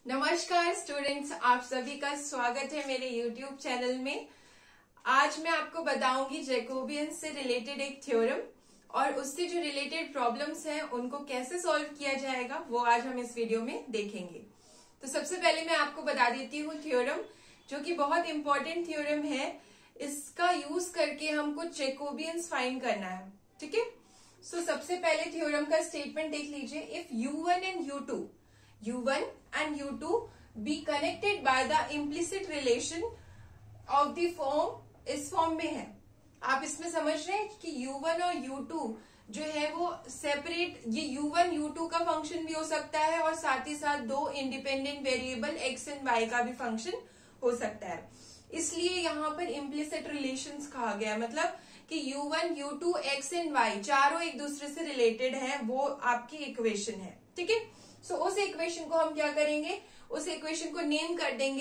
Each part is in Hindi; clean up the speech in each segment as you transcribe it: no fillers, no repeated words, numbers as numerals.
नमस्कार स्टूडेंट्स, आप सभी का स्वागत है मेरे YouTube चैनल में। आज मैं आपको बताऊंगी जैकोबियन से रिलेटेड एक थ्योरम और उससे जो रिलेटेड प्रॉब्लम्स हैं उनको कैसे सॉल्व किया जाएगा वो आज हम इस वीडियो में देखेंगे। तो सबसे पहले मैं आपको बता देती हूँ थ्योरम, जो कि बहुत इंपॉर्टेंट थ्योरम है। इसका यूज करके हमको जैकोबियंस फाइंड करना है, ठीक है। सो सबसे पहले थ्योरम का स्टेटमेंट देख लीजिए। If U1 and U1 and U2 be connected by the implicit relation of the form, इस फॉर्म में है। आप इसमें समझ रहे हैं कि U1 और U2 जो है वो सेपरेट, ये U1 U2 का फंक्शन भी हो सकता है और साथ ही साथ दो independent variable X and Y का भी फंक्शन हो सकता है। इसलिए यहाँ पर इम्प्लिसिट रिलेशंस कहा गया है, मतलब कि U1 U2 X and Y चारों एक दूसरे से रिलेटेड है, वो आपकी इक्वेशन है, ठीक है। सो उस इक्वेशन को हम क्या करेंगे, उस इक्वेशन को नेम कर देंगे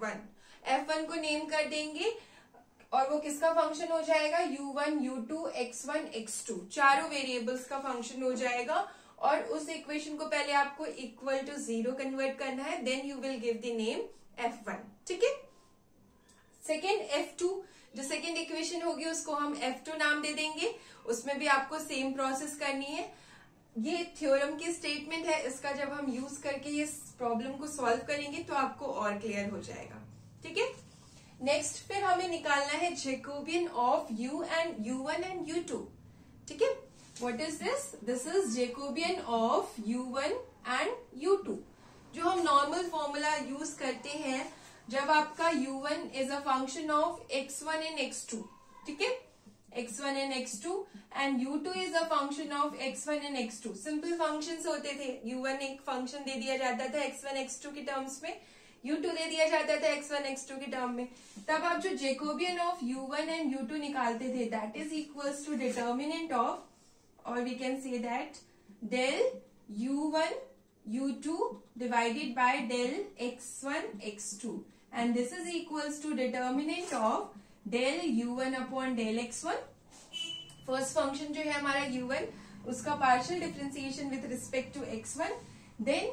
F1 को नेम कर देंगे और वो किसका फंक्शन हो जाएगा, U1 U2 X1 X2 चारों वेरिएबल्स का फंक्शन हो जाएगा। और उस इक्वेशन को पहले आपको इक्वल टू 0 कन्वर्ट करना है, then you will give the name F1, ठीक है। सेकेंड F2, जो सेकेंड इक्वेशन होगी उसको हम F2 नाम दे देंगे। उसमें भी आपको सेम प्रोसेस करनी है। ये थ्योरम की स्टेटमेंट है, इसका जब हम यूज करके ये प्रॉब्लम को सॉल्व करेंगे तो आपको और क्लियर हो जाएगा, ठीक है। नेक्स्ट फिर हमें निकालना है Jacobian of U1 and U2, ठीक है। What is this? This is Jacobian of U1 and U2, जो हम नॉर्मल फॉर्मूला यूज करते हैं जब आपका U1 is a function of X1 and X2, ठीक है। X1 and X2 and U2 is a function of X1 and X2। Simple functions होते थे। U1 एक फंक्शन दे दिया जाता था X1 X2 की टर्म्स में, U2 दे दिया जाता था X1 X2 की टर्म में। तब आप जो Jacobian of U1 and U2 निकालते थे, that is equals to determinant of, और we can say that del U1 U2 divided by del X1 X2, and this is equals to determinant of del U1 upon del X1। First function जो है हमारा U1, उसका partial differentiation with respect to X1, then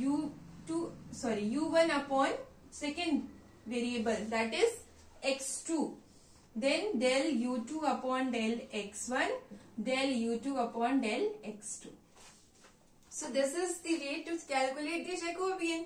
U1 upon second variable that is X2, then del U2 upon del X1, del U2 upon del X2। So this is the way to calculate the Jacobian.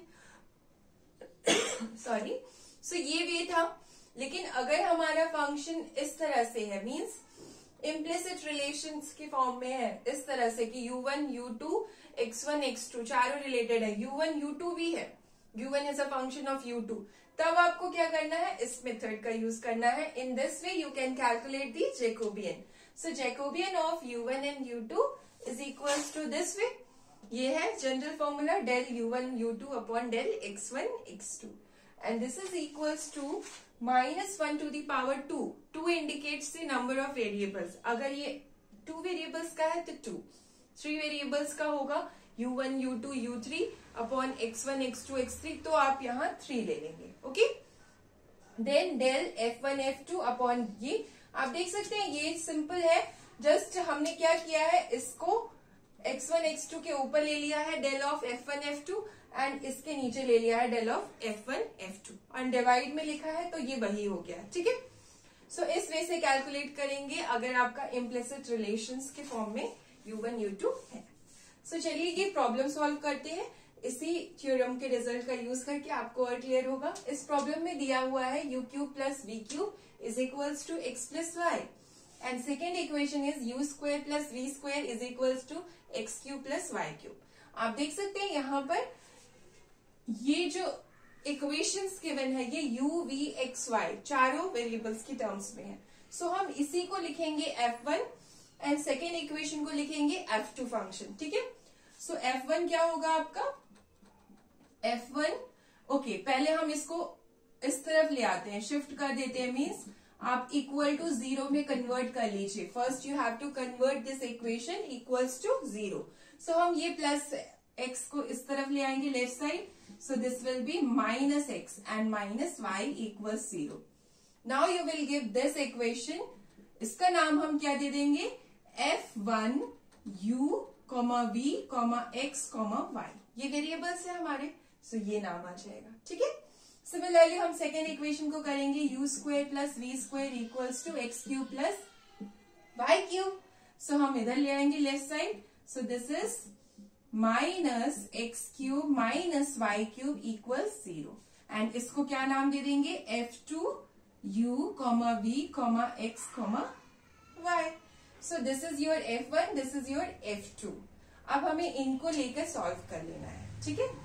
Sorry, so ये वे था। लेकिन अगर हमारा फंक्शन इस तरह से है, मींस इम्प्लिसिट रिलेशंस की फॉर्म में है, इस तरह से कि U1 U2 X1 X2 चारों रिलेटेड है, U1 U2 भी है, U1 is a function of U2, तब आपको क्या करना है, इस मेथड का यूज करना है। In this way you can calculate the Jacobian. So Jacobian of U1 and U2 is equals to this way. ये है general formula, del U1 U2 upon del X1 X2, and this is equals to -1 to the power 2। 2 indicates the number of variables। अगर ये 2 variables का है तो 2, 3 variables का होगा U1 U2 U3 upon X1 X2 X3, तो आप यहाँ 3 ले लेंगे, okay. Then del F1 F2 upon, ये आप देख सकते हैं ये सिंपल है। जस्ट हमने क्या किया है, इसको X1 X2 के ऊपर ले लिया है del of F1 F2, and इसके नीचे ले लिया है डेल ऑफ F1 F2, और डिवाइड में लिखा है तो ये वही हो गया, ठीक है। सो इस वे से कैलकुलेट करेंगे अगर आपका इम्प्लिसिट रिलेशंस के फॉर्म में U1 U2 है। सो चलिए ये प्रॉब्लम सॉल्व करते हैं। इसी थ्योरम के रिजल्ट का यूज करके आपको और क्लियर होगा। इस प्रॉब्लम में दिया हुआ है U³ plus V³ is equals to X plus Y, and second equation is U² plus V² is equals to X³ plus Y³। आप देख सकते हैं यहाँ पर ये जो इक्वेशंस गिवन है ये U, V, X, Y चारों वेरिएबल्स की टर्म्स में है। सो हम इसी को लिखेंगे F1 एंड सेकेंड इक्वेशन को लिखेंगे F2 फंक्शन, ठीक है। सो F1 क्या होगा आपका, F1, ओके, पहले हम इसको इस तरफ ले आते हैं, शिफ्ट कर देते हैं, मीन्स आप इक्वल टू 0 में कन्वर्ट कर लीजिए। First you have to convert this equation equals to 0। So हम ये प्लस x को इस तरफ ले आएंगे left side, so this will be minus x and minus y equals 0। Now you will give this equation, इसका नाम हम क्या दे देंगे, F1 U, V, X, Y। ये वेरिएबल्स है हमारे, सो ये नाम आ जाएगा, ठीक है। सिमिलरली हम सेकेंड इक्वेशन को करेंगे, u square plus v square equals to x cube plus y cube. So हम इधर ले आएंगे left side, so this is minus x cube minus y cube equals 0 and इसको क्या नाम दे देंगे, f2 u comma v comma x comma y। So this is your f1, this is your f2। अब हमें इनको लेकर सॉल्व कर लेना है, ठीक है।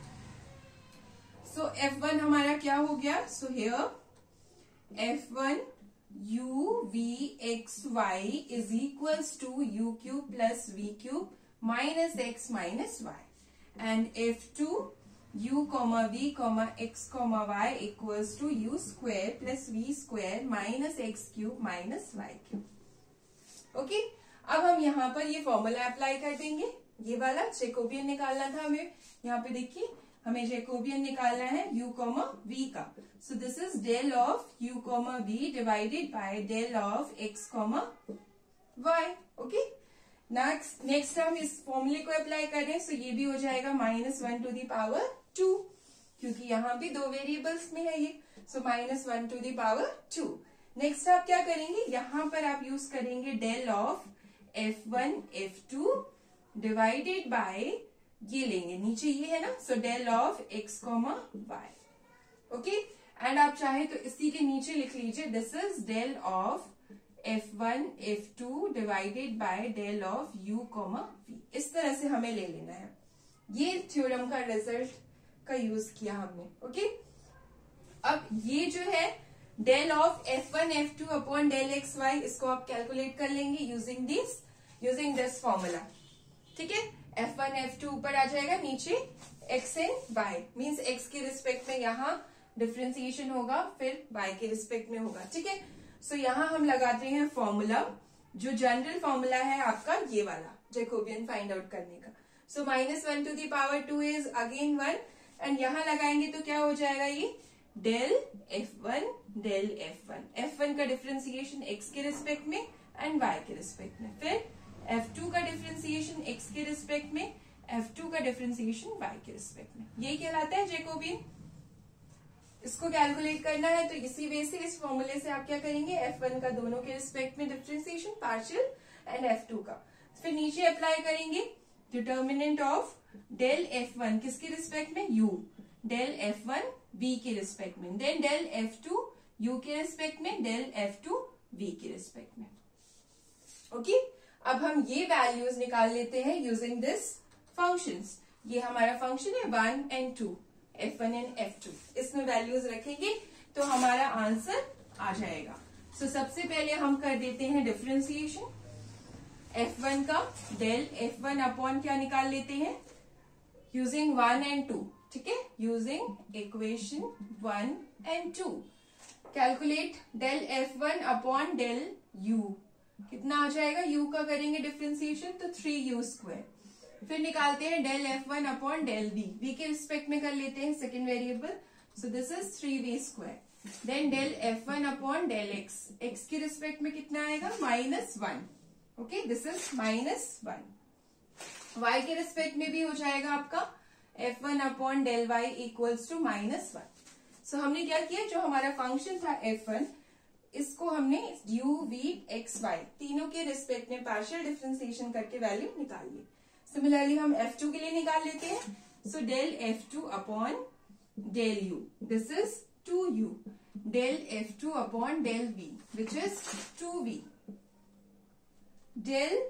सो f1 हमारा क्या हो गया, so here f1 u v x y is equals to u cube plus v cube minus x minus y and f2 u comma v comma x comma y equals to u square plus v square minus x cube minus y cube. Okay, अब हम यहाँ पर ये फॉर्मूला अप्लाई कर देंगे, ये वाला जैकोबियन निकालना था हमें। यहाँ पे देखिए हमें जैकोबियन निकालना है u कॉमा v का। So this is del of u comma v divided by del of x comma y। Okay, next हम इस फॉर्मूले को अप्लाई कर रहे हैं, सो ये भी हो जाएगा -1 टू दी पावर 2, क्योंकि यहाँ भी दो वेरिएबल्स में है ये, so -1 to the power 2। Next आप क्या करेंगे, यहाँ पर आप यूज करेंगे del of f1 f2 divided bye, ये लेंगे नीचे ये है ना, so del of x comma y. Okay, and आप चाहे तो इसी के नीचे लिख लीजिए this is del of f1 f2 divided by del of u comma v। इस तरह से हमें ले लेना है, ये थ्योरम का रिजल्ट का यूज किया हमने। ओके, अब ये जो है del of f1 f2 upon del x y, इसको आप कैलकुलेट कर लेंगे यूजिंग दिस फॉर्मूला, ठीक है। f1 f2 ऊपर आ जाएगा, नीचे x and y, means x के रिस्पेक्ट में यहाँ डिफ्रेंसिएशन होगा, फिर y के रिस्पेक्ट में होगा, ठीक है। सो यहाँ हम लगाते हैं फॉर्मूला, जो जनरल फॉर्मूला है आपका ये वाला जैकोबियन फाइंड आउट करने का। So -1 to the power 2 is again 1 and यहाँ लगाएंगे तो क्या हो जाएगा, ये डेल f1 का डिफ्रेंसिएशन x के रिस्पेक्ट में एंड y के रिस्पेक्ट में, फिर f2 का डिफ्रेंसिएशन x के रिस्पेक्ट में, f2 का डिफ्रेंसिएशन y के रिस्पेक्ट में, यही कहलाता है जैकोबियन। इसको कैलकुलेट करना है तो इसी वे से, इस फॉर्मूले से आप क्या करेंगे, f1 का दोनों के रिस्पेक्ट में डिफ्रेंसिएशन पार्शियल एंड f2 का, फिर नीचे अप्लाई करेंगे डिटर्मिनेंट ऑफ डेल f1 किसके रिस्पेक्ट में, u, डेल f1 v के रिस्पेक्ट में, देन डेल f2 u के रिस्पेक्ट में, डेल f2 v के रिस्पेक्ट में। ओके, अब हम ये वैल्यूज निकाल लेते हैं यूजिंग दिस फंक्शंस। ये हमारा फंक्शन है 1 एंड 2, f1 एंड f2, इसमें वैल्यूज रखेंगे तो हमारा आंसर आ जाएगा। सो सबसे पहले हम कर देते हैं डिफरेंशिएशन f1 का, डेल f1 अपॉन क्या निकाल लेते हैं, यूजिंग 1 एंड 2, ठीक है, using equation 1 and 2। Calculate del f1 upon del u, कितना आ जाएगा, u का करेंगे डिफरेंशिएशन तो 3u स्क्वायर, फिर निकालते हैं del f1 upon del v के रिस्पेक्ट में कर लेते हैं second variable, so this is 3v square, then del f1 upon del x के रिस्पेक्ट में कितना आएगा, -1। Okay, this is -1। y के रिस्पेक्ट में भी हो जाएगा आपका f1 upon del y equals to -1। So हमने क्या किया, जो हमारा फंक्शन था f1, इसको हमने u v x y तीनों के रिस्पेक्ट में पार्शियल डिफरेंशिएशन करके वैल्यू निकाल ली। सिमिलरली हम f2 के लिए निकाल लेते हैं, so del f2 upon del u, this is 2u, del f2 upon del v which is 2v, del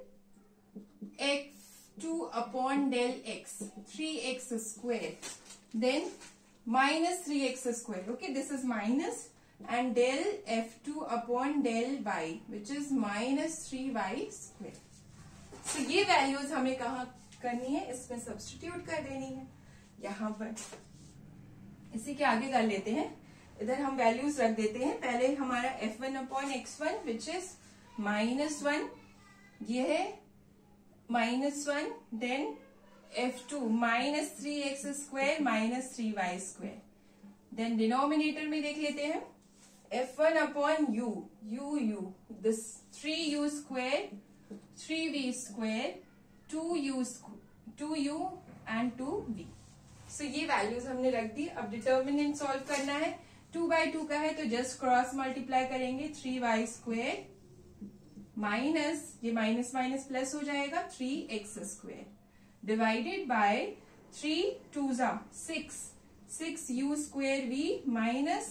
f2 upon del x 3x square, then -3x square, okay, this is minus, and del f2 upon del y which is -3y square। so ये वैल्यूज हमें कहाँ करनी है, इसमें सब्स्टिट्यूट कर देनी है। यहाँ पर इसी के आगे कर लेते हैं, इधर हम वैल्यूज रख देते हैं। पहले हमारा f1 upon x1 which is -1, ये है -1, then f2 -3x square -3y square, then denominator में देख लेते हैं f1 upon u, this 3u square, 3v square, 2u and 2v, so ये वैल्यूज हमने रख दी। अब डिटर्मिनेंट सॉल्व करना है। 2/2 का है तो जस्ट क्रॉस मल्टीप्लाई करेंगे, 3y² माइनस, ये माइनस माइनस प्लस हो जाएगा, 3x² divided by 3 2 6, 6u² minus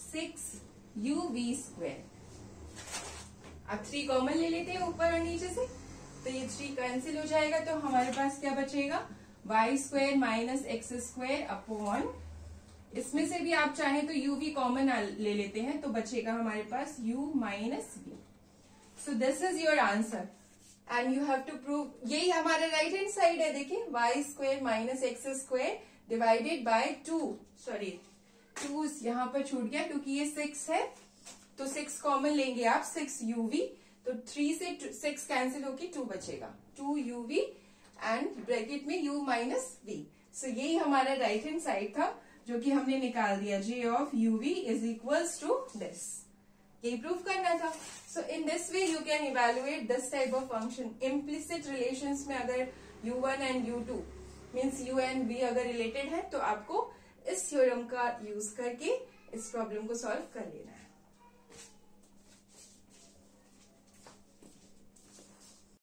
6uv²। अब 3 कॉमन ले लेते हैं ऊपर और नीचे से, तो ये 3 कैंसिल हो जाएगा, तो हमारे पास क्या बचेगा, y² माइनस x² अपॉन, इसमें से भी आप चाहें तो uv कॉमन ले लेते हैं, तो बचेगा हमारे पास u minus v। So this is your answer and you have to prove, यही हमारा राइट हैंड साइड है। देखिए y² minus x² divided by 2, sorry 2 यहाँ पर छूट गया क्योंकि ये 6 है, तो 6 कॉमन लेंगे आप, 6uv, तो 3 से 6 कैंसिल होके 2 बचेगा, 2uv एंड ब्रैकेट में u माइनस v। सो यही हमारा राइट हैंड साइड था जो कि हमने निकाल दिया, j of uv is equals to this, यही प्रूव करना था। So in this way you can evaluate this type of function. Implicit relations में अगर u1 and u2 means u and v अगर रिलेटेड है तो आपको इस थ्योरम का यूज करके इस प्रॉब्लम को सॉल्व कर लेना है।